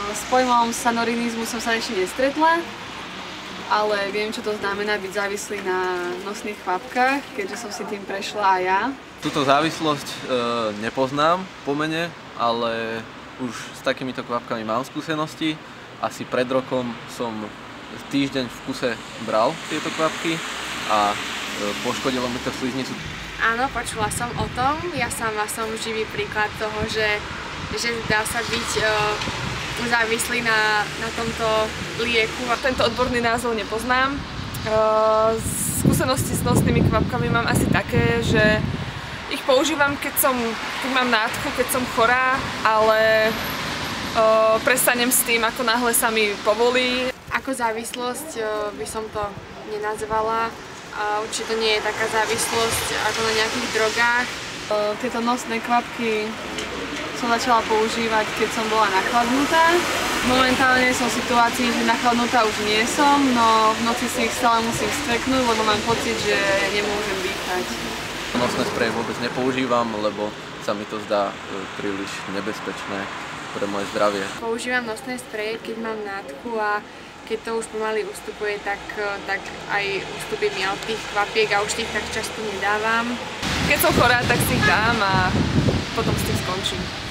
S pojmom sanorinizmu som sa ešte nestretla, ale viem, čo to znamená byť závislý na nosných kvapkách, keďže som si tým prešla aj ja. Túto závislosť nepoznám po mene, ale už s takýmito kvapkami mám skúsenosti. Asi pred rokom som týždeň v kuse bral tieto kvapky a poškodilo mi to sliznicu. Áno, počula som o tom. Ja sama som živý príklad toho, že dá sa byť závislý na tomto lieku. Tento odborný názov nepoznám. Skúsenosti s nosnými kvapkami mám asi také, že ich používam, keď mám nádchu, keď som chorá, ale prestanem s tým, ako náhle sa mi povolí. Ako závislosť by som to nenazvala. Určite nie je taká závislosť ako na nejakých drogách. Tieto nosné kvapky som začala používať, keď som bola nachladnutá. Momentálne som v situácii, že nachladnutá už nie som, no v noci si ich stále musím streknúť, lebo mám pocit, že nemôžem dýchať. Nosné spreje vôbec nepoužívam, lebo sa mi to zdá príliš nebezpečné pre moje zdravie. Používam nosné spreje, keď mám nádchu a keď to už pomaly ustupuje, tak aj ustupím ja od tých kvapiek a už tých tak často nedávam. Keď som chorá, tak si ich dám a potom s tým skončím.